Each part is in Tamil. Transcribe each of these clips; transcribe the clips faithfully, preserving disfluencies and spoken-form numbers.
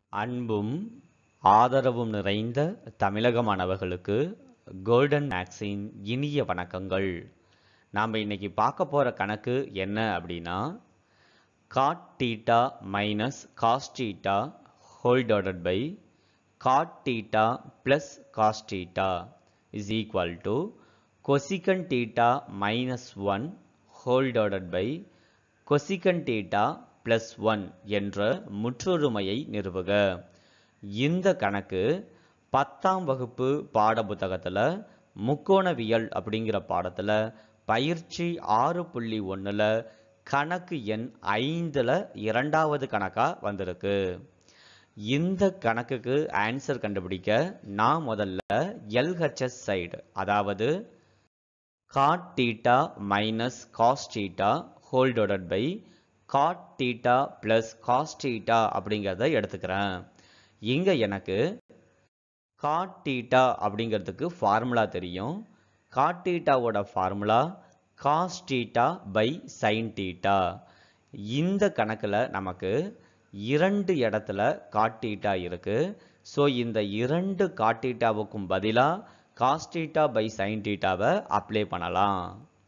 அன்பும் ஆதரவும் நிறைந்த தமிழக மாணவர்களுக்கு கோல்டன் மேக்ஸின் இனிய வணக்கங்கள். நாம் இன்னைக்கு பார்க்க போகிற கணக்கு என்ன அப்படின்னா, cot theta minus cos theta whole divided by cot theta plus cos theta is equal to cosecant theta minus one whole divided by cosecant theta plus one என்ற முற்றொருமையை நிறுவுக. இந்த கணக்கு பத்தாம் வகுப்பு பாட புத்தகத்தில் முக்கோணவியல் அப்படிங்கிற பாடத்தில் பயிற்சி ஆறு புள்ளி ஒன்றில் கணக்கு எண் ஐந்தில் இரண்டாவது கணக்காக வந்திருக்கு. இந்த கணக்குக்கு ஆன்சர் கண்டுபிடிக்க நான் முதல்ல எல்ஹெச்எஸ் சைடு, அதாவது cot theta minus cos theta whole divided by cot theta plus cos theta அப்படிங்கிறத எடுத்துக்கிறேன். இங்கே எனக்கு காட் தீட்டா அப்படிங்கிறதுக்கு ஃபார்முலா தெரியும். காட் தீட்டாவோட formula cos theta by sine theta. இந்த கணக்கில் நமக்கு இரண்டு இடத்துல காட் தீட்டா இருக்கு. ஸோ இந்த இரண்டு காட் தீட்டாவுக்கும் பதிலாக காஸ் தீட்டா பை சைன் தீட்டாவை அப்ளை பண்ணலாம்.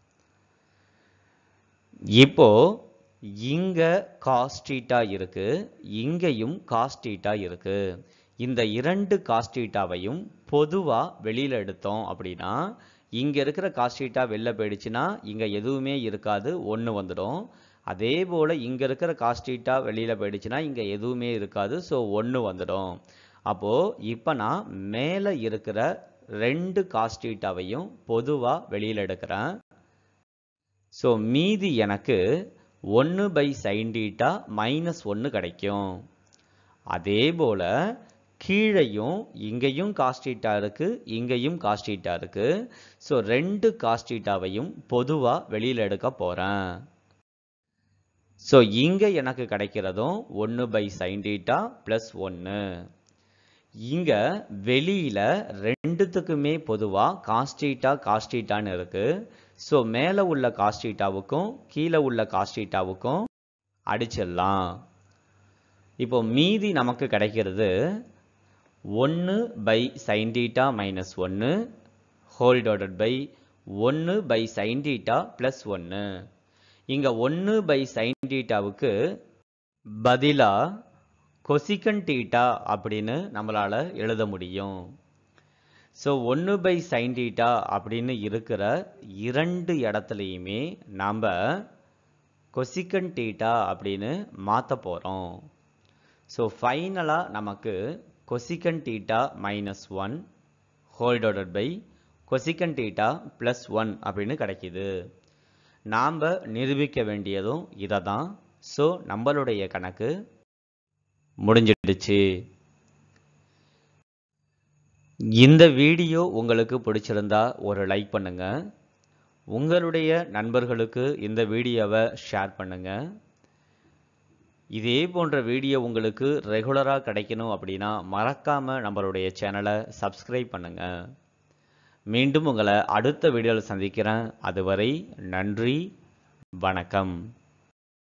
இப்போ இங்க காஸ் தீட்டா இருக்கு, இங்கேயும் காஸ் தீட்டா இருக்கு. இந்த இரண்டு காஸ் தீட்டாவையும் பொதுவா வெளியில எடுத்தோம் அப்படின்னா, இங்க இருக்கிற காஸ் தீட்டா வெளில போயிடுச்சுன்னா இங்க எதுவுமே இருக்காது, ஒன்று வந்துடும். அதே போல இங்க இருக்கிற காஸ் தீட்டா வெளியில போயிடுச்சுன்னா இங்க எதுவுமே இருக்காது, ஸோ ஒன்று வந்துடும். அப்போ இப்போ நான் மேலே இருக்கிற ரெண்டு காஸ் தீட்டாவையும் பொதுவா வெளியில எடுக்கிறேன். ஸோ மீதி எனக்கு ஒன்று பை சைன் தீட்டா மைனஸ் ஒன்று கிடைக்கும். அதே போல் கீழையும் இங்கேயும் காஸ் தீட்டா இருக்குது, இங்கேயும் காஸ் தீட்டா இருக்குது. ஸோ ரெண்டு காஸ் தீட்டாவையும் பொதுவாக வெளியில் எடுக்க போகிறேன். ஸோ இங்கே எனக்கு கிடைக்கிறதும் ஒன்று பை சைன் தீட்டா ப்ளஸ் ஒன்று. இங்கே வெளியில் ரெண்டுத்துக்குமே பொதுவாக காஸ் தீட்டா காஸ் தீட்டான்னு இருக்குது. ஸோ மேலே உள்ள காஸ் தீட்டாவுக்கும் கீழே உள்ள காஸ் தீட்டாவுக்கும் அடிச்சிடலாம். இப்போ மீதி நமக்கு கிடைக்கிறது ஒன்று பை சைன் தீட்டா மைனஸ் ஒன்று ஹோல் டிவைடட் பை ஒன்று பை சைன் தீட்டா ப்ளஸ் ஒன்று. இங்கே ஒன்று பை சைன் தீட்டாவுக்கு பதிலாக கொசிகன் தீட்டா அப்படின்னு நம்மளால் எழுத முடியும். ஸோ ஒன்று பை சைன் தீட்டா அப்படின்னு இருக்கிற இரண்டு இடத்துலையுமே நாம் கொசிகன் தீட்டா அப்படின்னு மாற்ற போகிறோம். ஸோ ஃபைனலாக நமக்கு cosecant theta minus one whole divided by cosecant theta plus one அப்படின்னு கிடைக்கிது. நாம் நிரூபிக்க வேண்டியதும் இதை தான். ஸோ நம்மளுடைய கணக்கு முடிஞ்சிடுச்சு. இந்த வீடியோ உங்களுக்கு பிடிச்சிருந்தா ஒரு லைக் பண்ணுங்க, உங்களுடைய நண்பர்களுக்கு இந்த வீடியோவை ஷேர் பண்ணுங்க. இதே போன்ற வீடியோ உங்களுக்கு ரெகுலராக கிடைக்கணும் அப்படின்னா மறக்காம நம்மளுடைய சேனலை சப்ஸ்கிரைப் பண்ணுங்க. மீண்டும் உங்களை அடுத்த வீடியோவில் சந்திக்கிறேன். அதுவரை நன்றி, வணக்கம்.